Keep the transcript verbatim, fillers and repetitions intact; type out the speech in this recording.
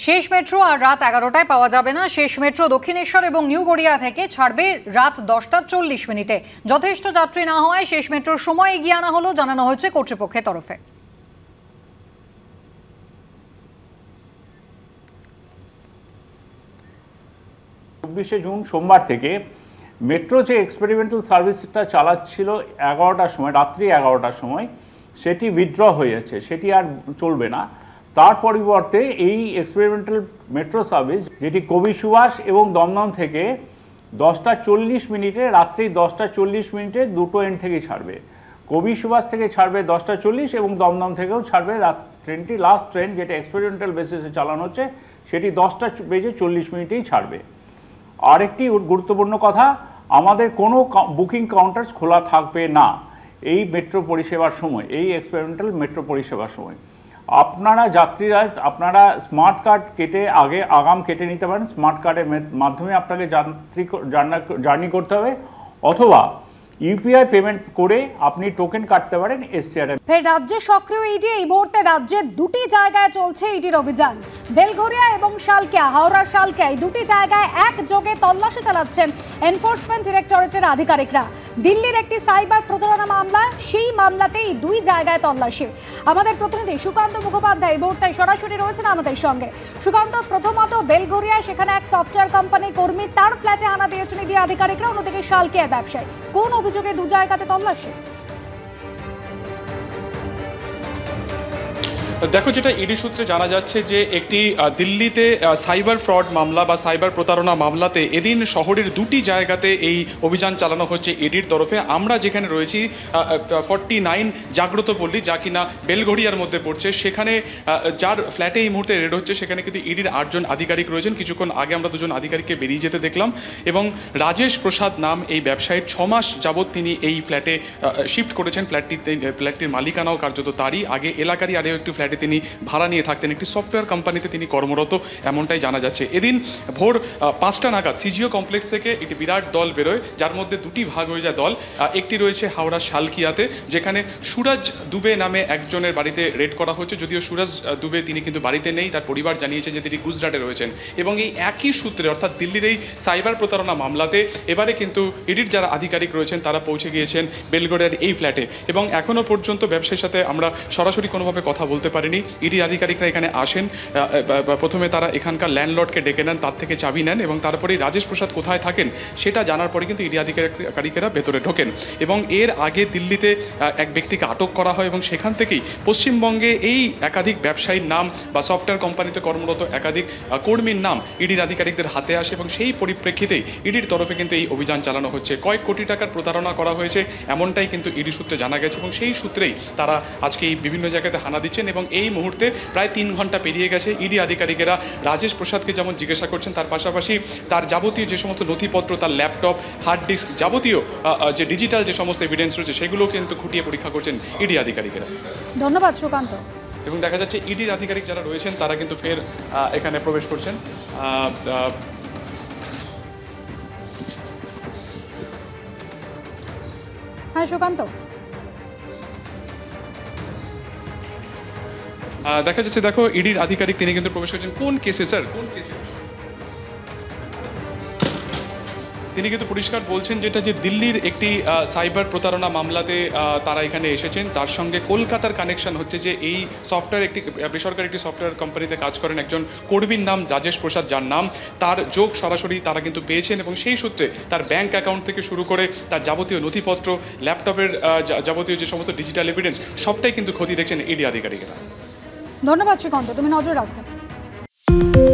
শেষ মেট্রো আর রাত এগারোটায় পাওয়া যাবে না। শেষ মেট্রো দক্ষিণেশ্বর এবং নিউ গড়িয়া থেকে ছাড়বে রাত দশটা চল্লিশ মিনিটে। যথেষ্ট যাত্রী না হওয়ায় শেষ মেট্রোর সময় এগিয়ে আনা হলো, জানানো হয়েছে কর্তৃপক্ষের তরফে। চব্বিশে জুন সোমবার থেকে মেট্রো যে এক্সপেরিমেন্টাল সার্ভিসটা চালাচ্ছিল এগারোটার সময়, রাত্রি এগারোটার সময়, সেটি উইথড্র হয়ে যাচ্ছে, সেটি আর চলবে না। তার পরিবর্তে এই এক্সপেরিমেন্টাল মেট্রো সার্ভিস, যেটি কবি সুভাষ এবং দমদম থেকে দশটা চল্লিশ মিনিটে, রাত্রি দশটা চল্লিশ মিনিটে দুটো এন্ড থেকে ছাড়বে। কবি সুভাষ থেকে ছাড়বে দশটা চল্লিশ এবং দমদম থেকেও ছাড়বে। রাত ট্রেনটি লাস্ট ট্রেন যেটা এক্সপেরিমেন্টাল বেসিসে চালানো হচ্ছে, সেটি দশটা বেজে চল্লিশ মিনিটেই ছাড়বে। আরেকটি গুরুত্বপূর্ণ কথা, আমাদের কোনো বুকিং কাউন্টার্স খোলা থাকবে না এই মেট্রো পরিষেবার সময়, এই এক্সপেরিমেন্টাল মেট্রো পরিষেবার সময়। আপনারা যাত্রীরা আপনারা স্মার্ট কার্ড কেটে আগে আগাম কেটে নিতে পারেন। স্মার্ট কার্ডের মাধ্যমে আপনাকে যাত্রী জার্নি করতে হবে, অথবা ইউপিআই পেমেন্ট করে আপনি টোকেন কাটতে পারেন এসটিআর। ফের রাজ্যে সক্রিয় ইডি। এই মুহূর্তে রাজ্যে দুটি জায়গায় চলছে ইডির অভিযান। বেলঘরিয়া এবং শালকিয়া, হাওড়ার শালকিয়া, এই দুটি জায়গায় একযোগে তল্লাশি চালাচ্ছেন এনফোর্সমেন্ট ডিরেক্টরেটের আধিকারিকরা। দিল্লির একটি সাইবার প্রতারণা মামলা, সেই মামলাতেই দুই জায়গায় তল্লাশি। আমাদের প্রতিনিধি সুকান্ত মুখোপাধ্যায় এই মুহূর্তে সরাসরি রয়েছেন আমাদের সঙ্গে। সুকান্ত, প্রথমত বেলঘরিয়া, সেখানে এক সফটওয়্যার কোম্পানির কর্মী, তার ফ্ল্যাটে হানা দিয়েছেন ইডি আধিকারিকরা। অন্যদিকে শালকিয়ার ব্যবসায়ী, কোন অভিযোগে দু জায়গাতে তল্লাশি? দেখো, যেটা ইডি সূত্রে জানা যাচ্ছে যে একটি দিল্লিতে সাইবার ফ্রড মামলা বা সাইবার প্রতারণা মামলাতে এদিন শহরের দুটি জায়গাতে এই অভিযান চালানো হচ্ছে ইডির তরফে। আমরা যেখানে রয়েছি ফর্টি নাইন জাগ্রত পল্লী, যা কিনা বেলঘরিয়ার মধ্যে পড়ছে, সেখানে যার ফ্ল্যাটে এই মুহূর্তে রেড হচ্ছে, সেখানে কিন্তু ইডির আটজন আধিকারিক রয়েছেন। কিছুক্ষণ আগে আমরা দুজন আধিকারিককে বেরিয়ে যেতে দেখলাম, এবং রাজেশ প্রসাদ নাম এই ব্যবসায়ীর ছ মাস যাবৎ তিনি এই ফ্ল্যাটে শিফট করেছেন। ফ্ল্যাটটি ফ্ল্যাটটির মালিকানাও কার্যত তারই। আগে এলাকারই আরও একটি ফ্ল্যাটে তিনি ভাড়া নিয়ে থাকতেন, একটি সফটওয়্যার কোম্পানিতে তিনি কর্মরত, এমনটাই জানা যাচ্ছে। এদিন ভোর পাঁচটা নাগাদ সিজিও কমপ্লেক্স থেকে একটি বিরাট দল বেরোয়, যার মধ্যে দুটি ভাগ হয়ে যায় দল। একটি রয়েছে হাওড়া শালকিয়াতে, যেখানে সুরজ দুবে নামে একজনের বাড়িতে রেড করা হয়েছে। যদিও সুরজ দুবে তিনি কিন্তু বাড়িতে নেই, তার পরিবার জানিয়েছে যে তিনি গুজরাটে রয়েছেন। এবং এই একই সূত্রে, অর্থাৎ দিল্লির এই সাইবার প্রতারণা মামলাতে এবারে কিন্তু ইডির যারা আধিকারিক রয়েছেন তারা পৌঁছে গিয়েছেন বেলঘরিয়ার এই ফ্ল্যাটে। এবং এখনও পর্যন্ত ব্যবসায়ীর সাথে আমরা সরাসরি কোনোভাবে কথা বলতে পারিনি। ইডি আধিকারিকরা এখানে আসেন, প্রথমে তারা এখানকার ল্যান্ডলর্ডকে ডেকে নেন, তার থেকে চাবি নেন, এবং তারপরেই রাজেশ প্রসাদ কোথায় থাকেন সেটা জানার পরে কিন্তু ইডি আধিকারিকেরা ভেতরে ঢোকেন। এবং এর আগে দিল্লিতে এক ব্যক্তিকে আটক করা হয়, এবং সেখান থেকেই পশ্চিমবঙ্গে এই একাধিক ব্যবসায়ীর নাম বা সফটওয়্যার কোম্পানিতে কর্মরত একাধিক কর্মীর নাম ইডির আধিকারিকদের হাতে আসে, এবং সেই পরিপ্রেক্ষিতেই ইডির তরফে কিন্তু এই অভিযান চালানো হচ্ছে। কয়েক কোটি টাকার প্রতারণা করা হয়েছে, এমনটাই কিন্তু ইডি সূত্রে জানা গেছে, এবং সেই সূত্রেই তারা আজকে এই বিভিন্ন জায়গাতে হানা দিচ্ছেন। এবং এই মুহূর্তে প্রায় তিন ঘন্টা পেরিয়ে গেছে। ইডি আধিকারিকেরা রাজেশ প্রসাদকে যেমন জিজ্ঞাসা করছেন, তার পাশাপাশি তার যাবতীয় যে সমস্ত নথিপত্র, তার ল্যাপটপ, হার্ড ডিস্ক, যাবতীয় যে ডিজিটাল যে সমস্ত এভিডেন্স রয়েছে, সেগুলো কিন্তু খুঁটিয়ে পরীক্ষা করছেন ইডি আধিকারিকেরা। ধন্যবাদ সুকান্ত। এবং দেখা যাচ্ছে ইডির আধিকারিক যারা রয়েছেন তারা কিন্তু ফের এখানে প্রবেশ করছেন। হ্যাঁ সুকান্ত, দেখা যাচ্ছে, দেখো ইডির আধিকারিক তিনি কিন্তু প্রবেশ করছেন। কোন কেসে স্যার, কোন কেসে? তিনি কিন্তু পরিষ্কার বলছেন যেটা যে দিল্লির একটি সাইবার প্রতারণা মামলাতে তারা এখানে এসেছেন। তার সঙ্গে কলকাতার কানেকশন হচ্ছে যে এই সফটওয়্যার একটি বেসরকারি একটি সফটওয়্যার কোম্পানিতে কাজ করেন একজন কর্মীর নাম রাজেশ প্রসাদ, যার নাম, তার যোগ সরাসরি তারা কিন্তু পেয়েছেন। এবং সেই সূত্রে তার ব্যাংক অ্যাকাউন্ট থেকে শুরু করে তার যাবতীয় নথিপত্র, ল্যাপটপের যাবতীয় যে সমস্ত ডিজিটাল এভিডেন্স, সবটাই কিন্তু ক্ষতি দেখছেন ইডি আধিকারিকেরা। ধন্যবাদ সুকান্ত, তুমি নজর রাখো।